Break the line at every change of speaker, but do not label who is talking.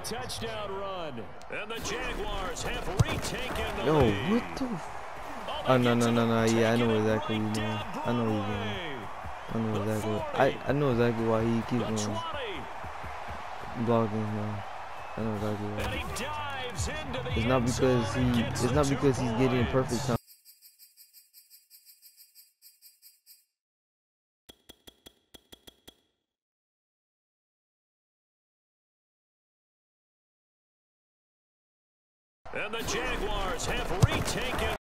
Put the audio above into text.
touchdown run. And the Jaguars have retaken the
Yo,
lead.
what the? Oh, no. Yeah, I know exactly what he's doing. I know what he's doing. I know exactly why he keeps on blocking him. I know exactly why. It's not because he's getting perfect time.
And the Jaguars have retaken